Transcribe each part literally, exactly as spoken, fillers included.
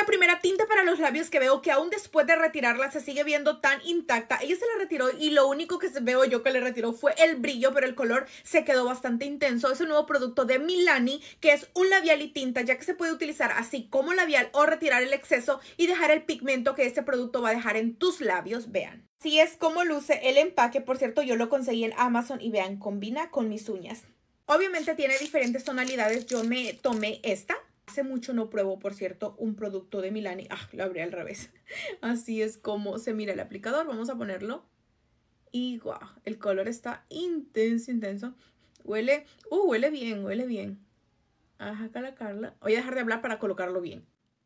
primera tinta para los labios que veo que aún después de retirarla se sigue viendo tan intacta. Ella se la retiró y lo único que veo yo que le retiró fue el brillo, pero el color se quedó bastante intenso. Es un nuevo producto de Milani, que es un labial y tinta, ya que se puede utilizar así como labial o retirar el exceso y dejar el pigmento que este producto va a dejar en tus labios. Vean. Así es como luce el empaque. Por cierto, yo lo conseguí en Amazon y vean, combina con mis uñas. Obviamente tiene diferentes tonalidades. Yo me tomé esta. Hace mucho no pruebo, por cierto, un producto de Milani. Ah, lo abrí al revés. Así es como se mira el aplicador. Vamos a ponerlo. Y guau, el color está intenso, intenso. Huele, uh, huele bien, huele bien. Ajá, Carla, Carla. Voy a dejar de hablar para colocarlo bien.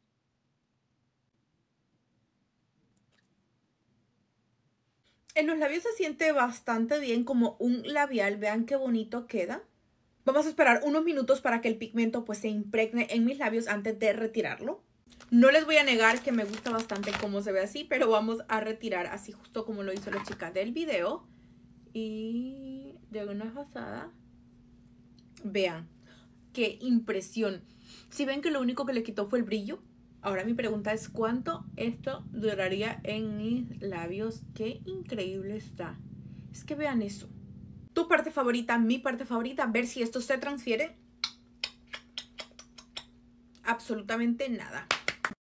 En los labios se siente bastante bien como un labial. Vean qué bonito queda. Vamos a esperar unos minutos para que el pigmento pues se impregne en mis labios antes de retirarlo. No les voy a negar que me gusta bastante cómo se ve así, pero vamos a retirar así justo como lo hizo la chica del video. Y de una pasada. Vean, qué impresión. Si ven que lo único que le quitó fue el brillo. Ahora mi pregunta es ¿cuánto esto duraría en mis labios? Qué increíble está. Es que vean eso. Tu parte favorita, mi parte favorita, ver si esto se transfiere. Absolutamente nada.